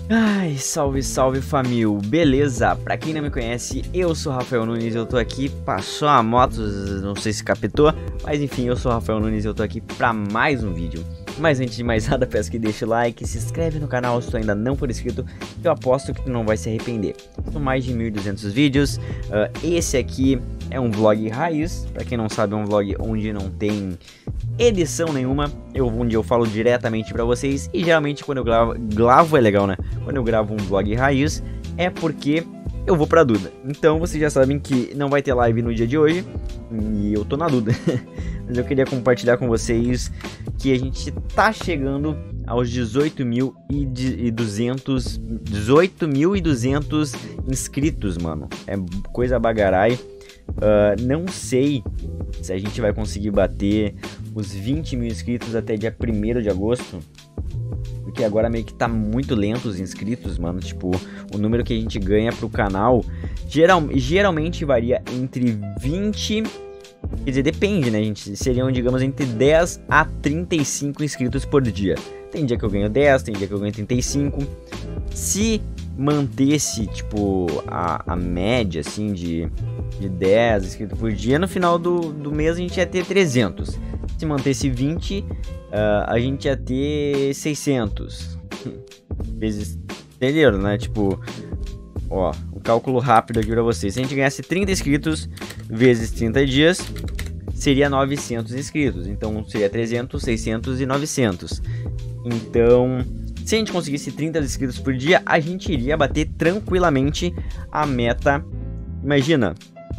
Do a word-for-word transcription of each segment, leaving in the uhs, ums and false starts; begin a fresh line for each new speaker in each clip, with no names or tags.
Ai, salve, salve família, beleza? Pra quem não me conhece, eu sou Rafael Nunes, eu tô aqui, passou a moto, não sei se captou, mas enfim, eu sou Rafael Nunes e eu tô aqui pra mais um vídeo. Mas antes de mais nada, peço que deixe o like, se inscreve no canal se tu ainda não for inscrito, que eu aposto que tu não vai se arrepender. São mais de mil e duzentos vídeos, uh, esse aqui é um vlog raiz, pra quem não sabe é um vlog onde não tem edição nenhuma, eu, onde eu falo diretamente pra vocês, e geralmente quando eu gravo, gravo é legal, né? Quando eu gravo um vlog raiz é porque eu vou pra Duda. Então vocês já sabem que não vai ter live no dia de hoje e eu tô na Duda. Mas eu queria compartilhar com vocês que a gente tá chegando aos dezoito mil e duzentos inscritos, mano. É coisa bagarai. Uh, não sei se a gente vai conseguir bater os vinte mil inscritos até dia primeiro de agosto. Porque agora meio que tá muito lento os inscritos, mano. Tipo, o número que a gente ganha pro canal geral, geralmente varia entre vinte... Quer dizer, depende, né, gente? Seriam, digamos, entre dez a trinta e cinco inscritos por dia. Tem dia que eu ganho dez, tem dia que eu ganho trinta e cinco. Se mantesse, tipo, a, a média, assim, de, de dez inscritos por dia, no final do, do mês a gente ia ter trezentos. Se mantesse vinte, uh, a gente ia ter seiscentos. Vezes, entenderam, né? Tipo, ó, um cálculo rápido aqui pra vocês. Se a gente ganhasse trinta inscritos vezes trinta dias, seria novecentos inscritos. Então seria trezentos, seiscentos e novecentos. Então, se a gente conseguisse trinta inscritos por dia, a gente iria bater tranquilamente a meta. Imagina,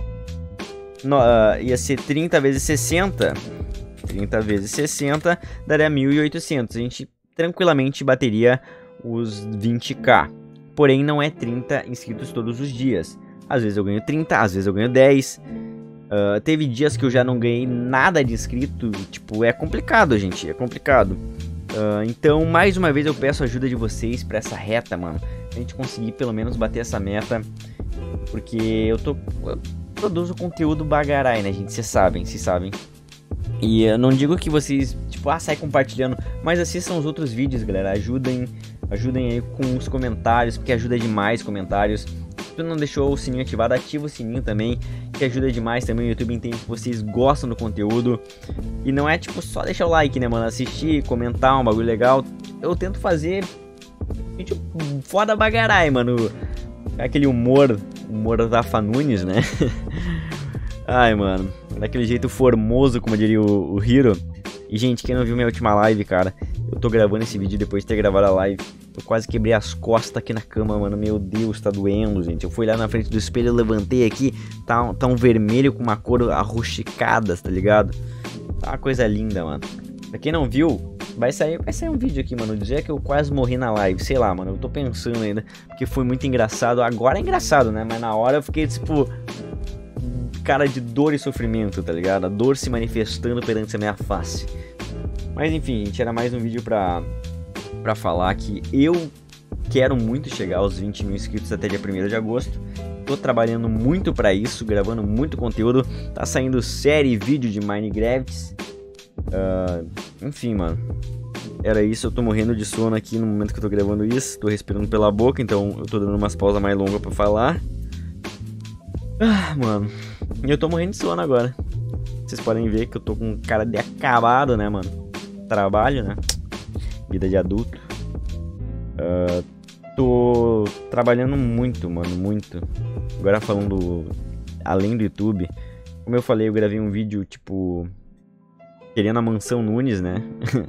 no, uh, ia ser trinta vezes sessenta. trinta vezes sessenta daria mil e oitocentos. A gente tranquilamente bateria os vinte k. Porém, não é trinta inscritos todos os dias. Às vezes eu ganho trinta, às vezes eu ganho dez. Uh, teve dias que eu já não ganhei nada de inscrito. Tipo, é complicado, gente. É complicado. Uh, então, mais uma vez eu peço a ajuda de vocês pra essa reta, mano. Pra gente conseguir pelo menos bater essa meta. Porque eu tô... Eu produzo conteúdo bagarai, né, gente? Vocês sabem, vocês sabem. E eu não digo que vocês, tipo, ah, sai compartilhando. Mas assistam os outros vídeos, galera. Ajudem, ajudem aí com os comentários, porque ajuda demais comentários. Se tu não deixou o sininho ativado, ativa o sininho também, que ajuda demais também. O YouTube entende que vocês gostam do conteúdo. E não é, tipo, só deixar o like, né, mano? Assistir, comentar, um bagulho legal. Eu tento fazer vídeo foda bagarai, mano. Aquele humor, humor da Rafa Nunes, né? Ai, mano, daquele jeito formoso, como diria o, o Hiro. E, gente, quem não viu minha última live, cara, eu tô gravando esse vídeo depois de ter gravado a live. Eu quase quebrei as costas aqui na cama, mano. Meu Deus, tá doendo, gente. Eu fui lá na frente do espelho, eu levantei aqui. Tá, tá um vermelho com uma cor arrosticada, tá ligado? Tá uma coisa linda, mano. Pra quem não viu, vai sair, vai sair um vídeo aqui, mano. Dizer que eu quase morri na live. Sei lá, mano. Eu tô pensando ainda. Porque foi muito engraçado. Agora é engraçado, né? Mas na hora eu fiquei, tipo... cara de dor e sofrimento, tá ligado? A dor se manifestando perante a minha face. Mas enfim, gente, era mais um vídeo pra, pra falar que eu quero muito chegar aos vinte mil inscritos até dia primeiro de agosto. Tô trabalhando muito pra isso, gravando muito conteúdo. Tá saindo série e vídeo de Minecraft. Uh, enfim, mano. Era isso, eu tô morrendo de sono aqui no momento que eu tô gravando isso. Tô respirando pela boca, então eu tô dando umas pausas mais longas pra falar. Ah, mano. E eu tô morrendo de sono agora. Vocês podem ver que eu tô com cara de acabado, né, mano? Trabalho, né? Vida de adulto. Uh, tô trabalhando muito, mano, muito. Agora falando além do YouTube. Como eu falei, eu gravei um vídeo, tipo... querendo a mansão Nunes, né?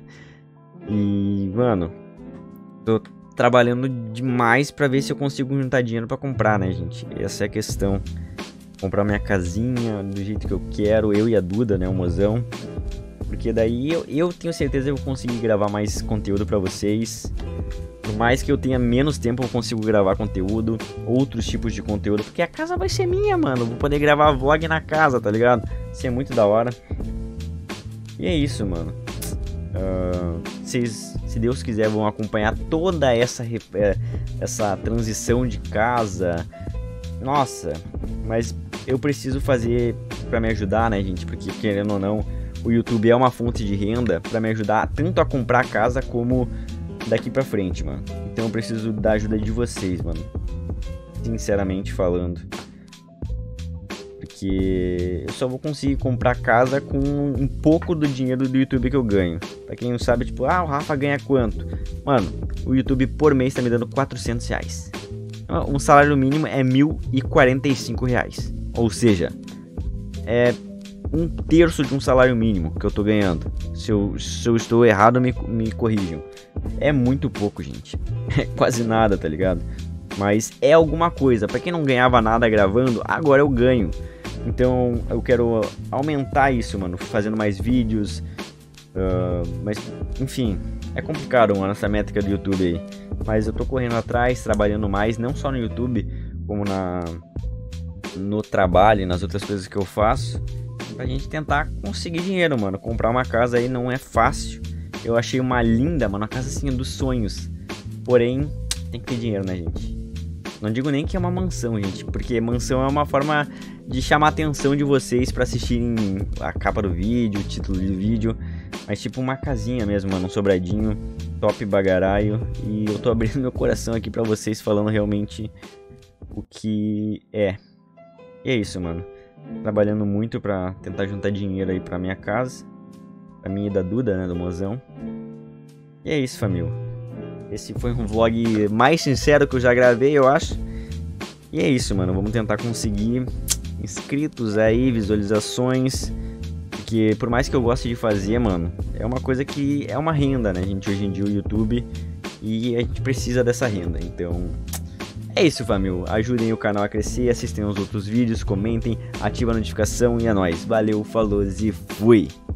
E, mano... tô trabalhando demais pra ver se eu consigo juntar dinheiro pra comprar, né, gente? Essa é a questão. Comprar minha casinha do jeito que eu quero, eu e a Duda, né, o mozão. Porque daí eu, eu tenho certeza que eu vou conseguir gravar mais conteúdo pra vocês. Por mais que eu tenha menos tempo, eu consigo gravar conteúdo, outros tipos de conteúdo. Porque a casa vai ser minha, mano. Eu vou poder gravar vlog na casa, tá ligado? Isso é muito da hora. E é isso, mano. Uh, vocês, se Deus quiser, vão acompanhar toda essa, essa transição de casa. Nossa, mas eu preciso fazer pra me ajudar, né, gente? Porque, querendo ou não, o YouTube é uma fonte de renda pra me ajudar tanto a comprar casa como daqui pra frente, mano. Então eu preciso da ajuda de vocês, mano. Sinceramente falando. Porque eu só vou conseguir comprar casa com um pouco do dinheiro do YouTube que eu ganho. Pra quem não sabe, tipo, ah, o Rafa ganha quanto? Mano, o YouTube por mês tá me dando quatrocentos reais. Um salário mínimo é mil e quarenta e cinco reais. Ou seja, é um terço de um salário mínimo que eu tô ganhando. Se eu, se eu estou errado, me, me corrijam. É muito pouco, gente. É quase nada, tá ligado? Mas é alguma coisa. Pra quem não ganhava nada gravando, agora eu ganho. Então eu quero aumentar isso, mano. Fazendo mais vídeos. Uh, mas, enfim, é complicado, mano, essa métrica do YouTube aí. Mas eu tô correndo atrás, trabalhando mais, não só no YouTube, como na no trabalho e nas outras coisas que eu faço, pra gente tentar conseguir dinheiro, mano. Comprar uma casa aí não é fácil. Eu achei uma linda, mano, uma casa assim dos sonhos. Porém, tem que ter dinheiro, né, gente? Não digo nem que é uma mansão, gente, porque mansão é uma forma de chamar a atenção de vocês pra assistirem a capa do vídeo, o título do vídeo. Mas tipo uma casinha mesmo, mano, um sobradinho, top bagaraio. E eu tô abrindo meu coração aqui pra vocês, falando realmente o que é. E é isso, mano. Trabalhando muito pra tentar juntar dinheiro aí pra minha casa. Pra mim e da Duda, né, do mozão. E é isso, família. Esse foi um vlog mais sincero que eu já gravei, eu acho. E é isso, mano. Vamos tentar conseguir inscritos aí, visualizações. Porque por mais que eu goste de fazer, mano, é uma coisa que é uma renda, né, gente? Hoje em dia o YouTube. E a gente precisa dessa renda. Então, é isso, família. Ajudem o canal a crescer, assistem aos outros vídeos, comentem, ativem a notificação e é nóis. Valeu, falou e fui!